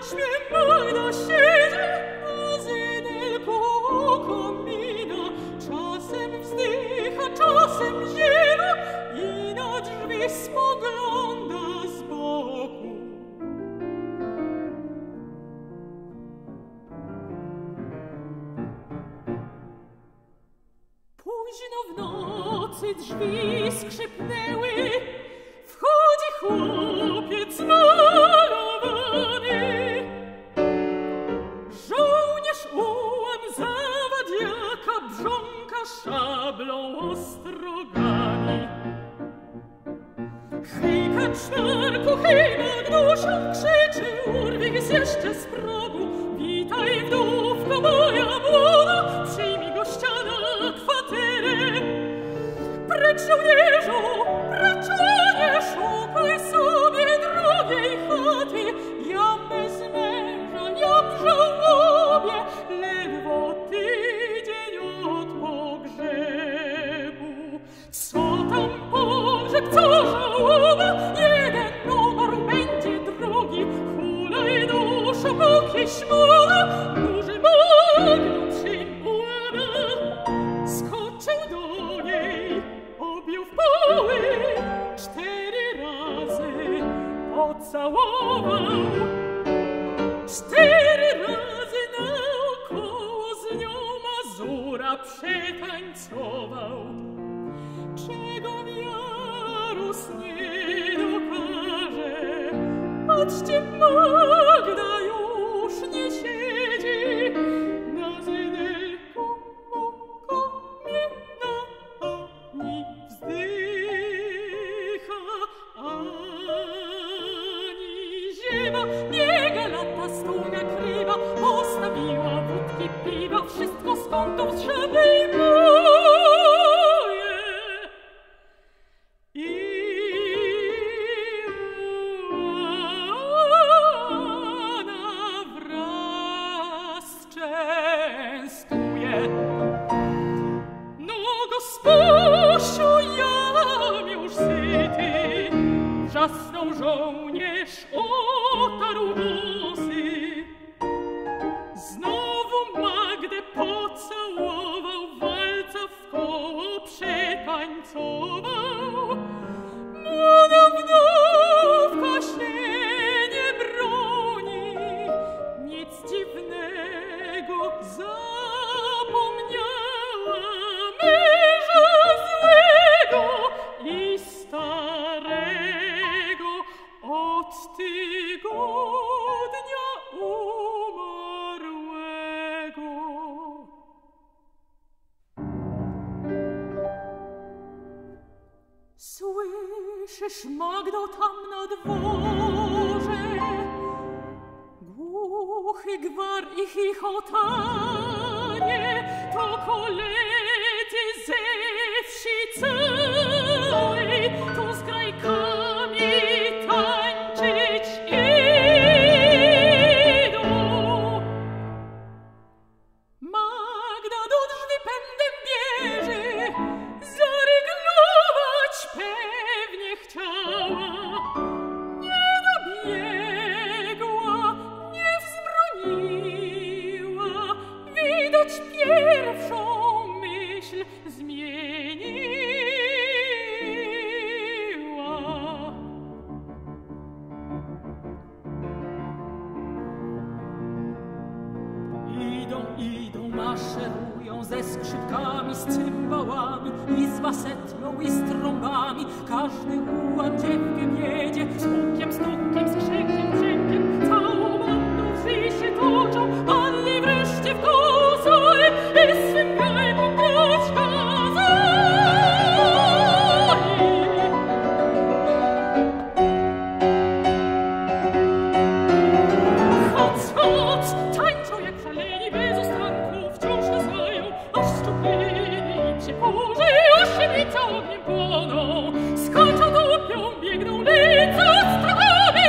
Ogniem płoną, skoczą, topią, biegną, lecą, strachami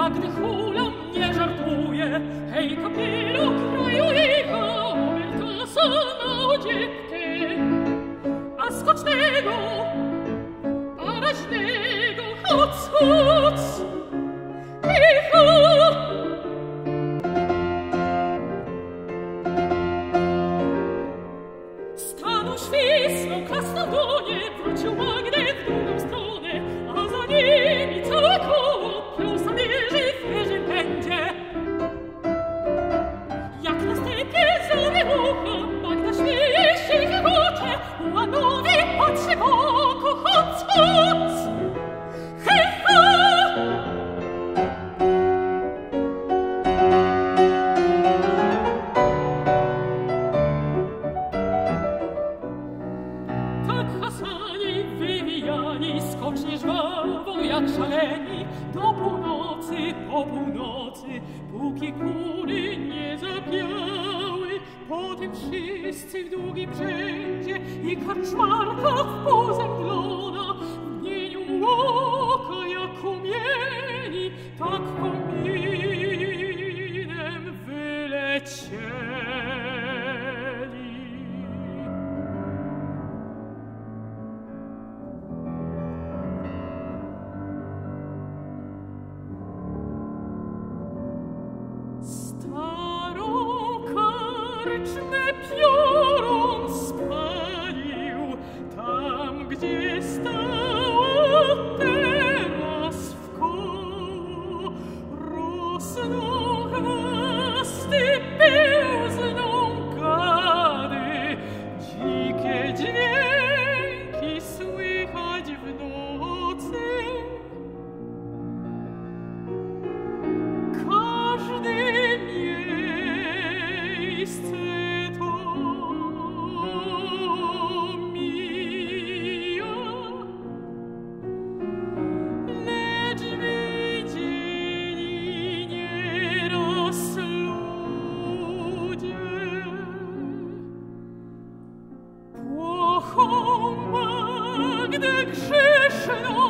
Magdy hula nie żartuje, hej kapilu kraju jego, wielka sana dziewkę. A skocznego, a raźnego, hoc, hoc, hej, hoc. Stanął świsnął, klasnął dłonie, wrócił Magdę w drugą stronę, a za nimi całe koło piąsa wieży pędzie. Jak na stepie zarymucha, Magda śmieje się i chichocze, Łanowi patrzy w oko, hoc, hoc, hej, ho! Skocznie żwawo jak szaleni, do północy, po północy, póki kury nie zapiały. Potem wszyscy w długim rzędzie i karczmarka pozemglona, w mgnieniu oka jak umieli, tak kominem wylecieli. Karczmę piorun spalił, tam gdzie stała teraz wkoło. Rosną chwasty, pełzną gady, dzikie dźwięki słychać w nocy. Każdy miejsce to mija, lecz widzieli nieraz ludzie płochą Magdę grzeszną.